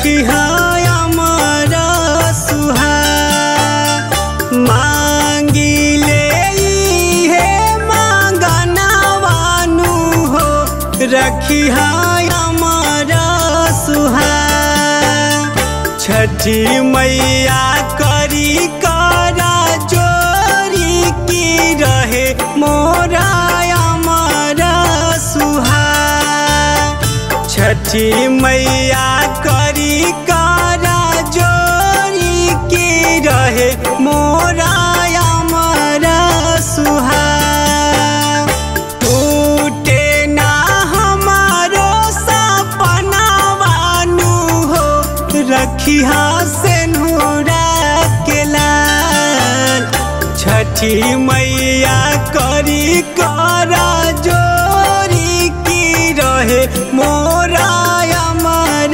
रखिहा अमर सुहाग। मांगिले इहे मांगनवानु हो रखिहा अमर सुहाग। छठी मैया करी करा जोरी की रहे मोरा अमर सुहाग। छठी मैया करी करा जोरी की रहे मोरा अमर सुहाग। टूटे ना हमारो सपनावानु हो रखिहा सेनुरा के लाल। छठी मैया करी करा जोरी की रहे मोरा अमर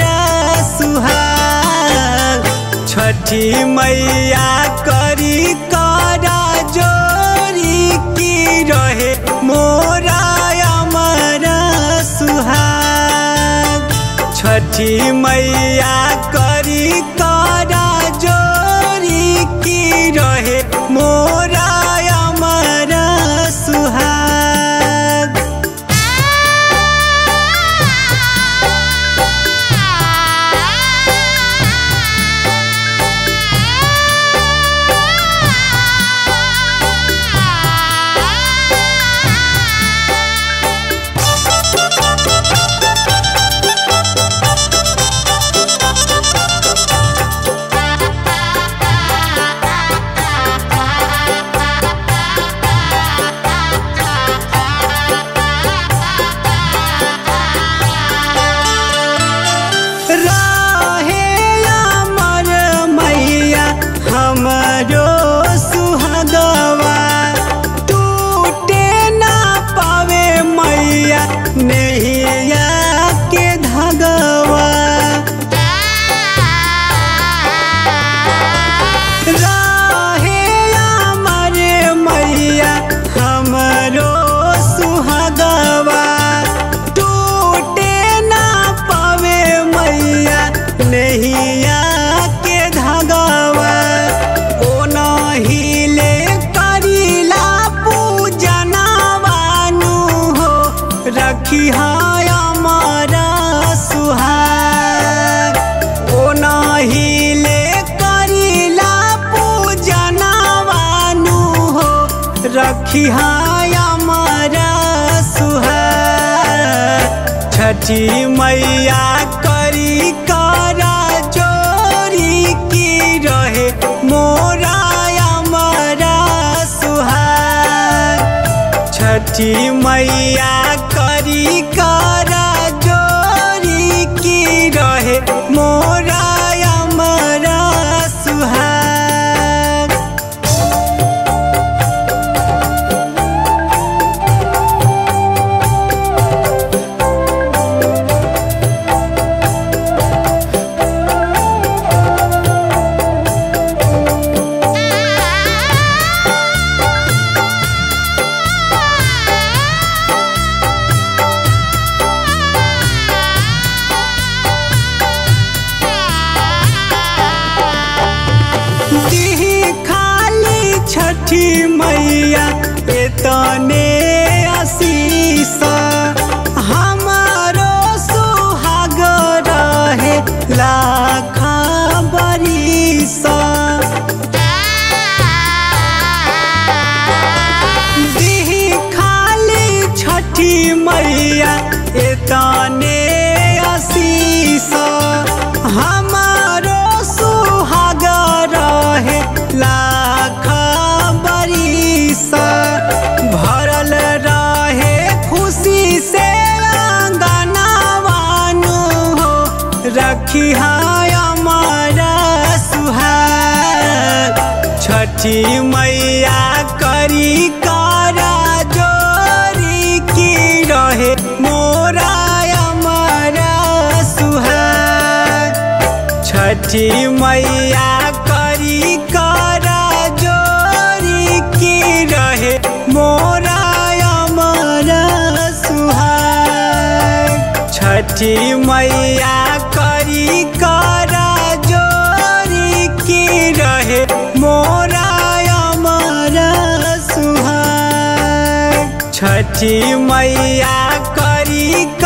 सुहाग। छठी मैया करी करा जोरी की रहे मोरा अमर सुहाग। छठी मैया करी करा जोरी की रहे मोरा अमर सुहाग। हमरो सुहागवा टूटे ना पावे मैया नैया के धागवा। रहे अमर मैया हमरो सुहागवा टूटे ना पावे मैया नैया के धागवा। रखिहा अमर सुहाग। ओ नहिले करिला पूजनवानु हो रखिहा अमर सुहाग। छठी मैया करी करा जोरी की रहे मोरा अमर सुहाग। छठी मैया करी करा जोरी की रहे मोरा अमर सुहाग। छठी मैया एतने आशीष हमारो सुहाग रहे लाख बरिस। दिही खाली छठी मैया एतने आशीष हमारो सुहाग रहे लाख भरल रहे खुशी से अंगनवानु हो रखिहा अमर सुहाग। छठी मैया करी करा जोरी की रहे मोरा अमर सुहाग। छठी मैया करी करा जोरी की रहे मोरा अमर सुहाग। छठी मैया करी कर छठी मैया करी